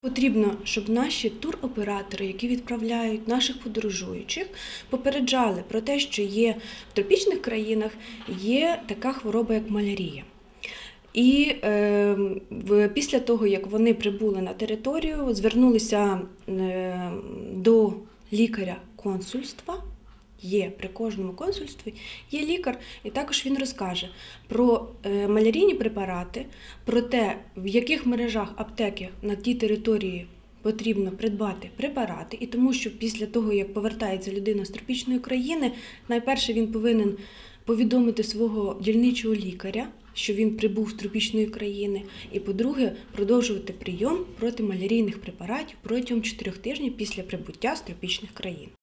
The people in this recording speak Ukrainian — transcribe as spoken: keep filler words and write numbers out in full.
Потрібно, щоб наші туроператори, які відправляють наших подорожуючих, попереджали про те, що є в тропічних країнах є така хвороба, як малярія. І е, після того, як вони прибули на територію, звернулися е, до лікаря консульства. Є при кожному консульстві, є лікар, і також він розкаже про е, малярійні препарати, про те, в яких мережах аптеки на тій території потрібно придбати препарати. І тому що після того, як повертається людина з тропічної країни, найперше він повинен повідомити свого дільничого лікаря, що він прибув з тропічної країни, і, по-друге, продовжувати прийом протималярійних препаратів протягом чотирьох тижнів після прибуття з тропічних країн.